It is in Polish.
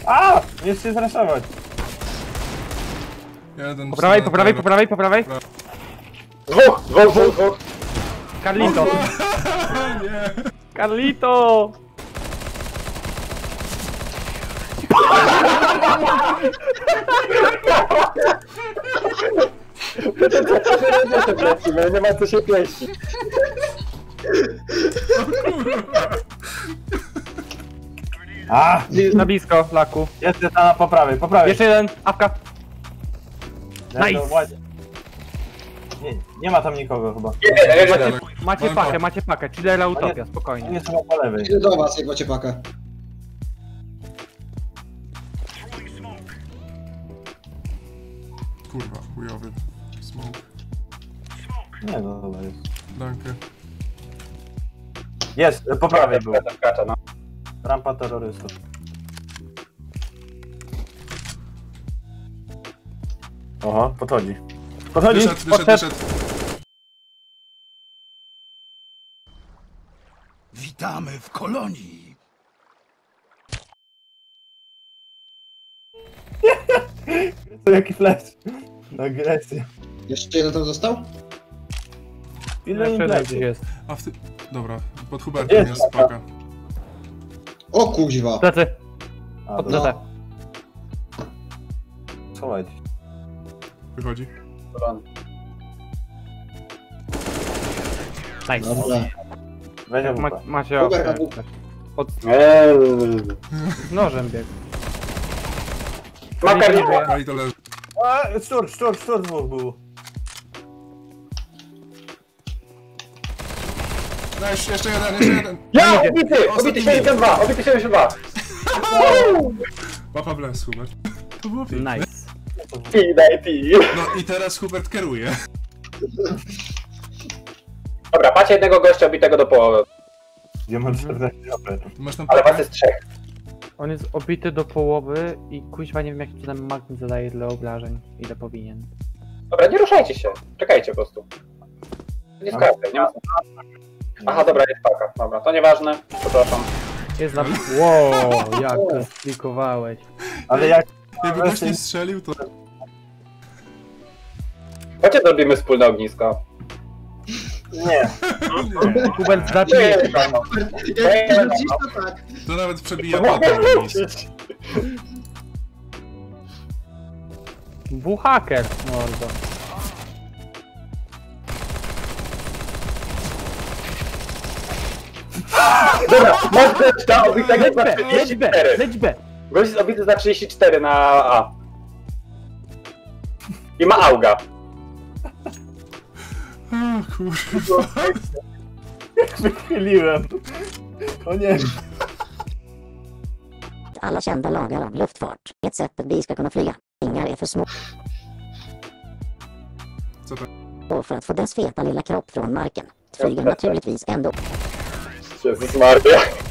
A! Jest się zraszować. Jeden Po prawej, po prawej, po prawej, po prawej. Dwóch. Carlito. Nie. Carlito. Nie ma co się pieścić. A! Na blisko, laku. Jest tam po prawej, po prawej. Jeszcze jeden, awka. Ja to Nice. ładnie. Nie ma tam nikogo chyba. Macie pakę, chillera utopia, spokojnie. Nie są po lewej. Idę do was, jak macie pakę. Kurwa, chujowy. Smoke. Nie no, dobra jest. Dankę. Jest, po prawej był. Kacza, no. Rampa terrorystów. Oho, podchodzi. Podchodzi! Wyszedł. Witamy w kolonii. To jaki flash. Agresja. Jeszcze jeden tam został? Ile im Jeszcze jeden gdzieś leci? jest. A w ty... Dobra, pod Hubertem jest paka. O kuźwa! Plecy, A, od dobra. CT. Schowaj. Wychodzi. Nice. Dobra. Weź Jak AWP. macie Hubert, awkę. AWP. Od Eee. z nożem biegł. Makar nie No i to leży. A, szczur dwóch był. No jeszcze jeden. Ja! Idzie. Obity! Obity 72! Obity 72! Łapa bless, Hubert. To było piękne. Nice. Daj pi. No i teraz Hubert kieruje. Dobra, macie jednego gościa obitego do połowy. Gdzie mam 40 HP. Masz tam Ale was pakę? jest trzech. On jest obity do połowy i kuźwa nie wiem jakim cudem Magnus zadaje tyle obrażeń, ile powinien. Dobra, nie ruszajcie się. Czekajcie po prostu. Nie skarpę, nie ma sensu. Aha, dobra, jest paka. Dobra, to nieważne. Przepraszam. Jest na... Wow, jak to sklikowałeś. Ale jak... Jakby ktoś nie strzelił, to... Chodźcie zrobimy wspólne ognisko. Nie. Hubert zabije. Jak ty rzucisz, to tak. To nawet przebija potem. Buhaker, mordo. Dobra, masz gościa obitego Leć za B, leć B, 34. leć B. Gość jest obity za 34 na A. I ma auga. O kurwa. Wychyliłem. O nie. Alla kända lagar om luftfart. Ett sätt att vi ska kunna flyga. Vingar är för små. Co to? Och för att få dess feta lilla kropp från marken flyger naturligtvis ändå. Jezus Maria.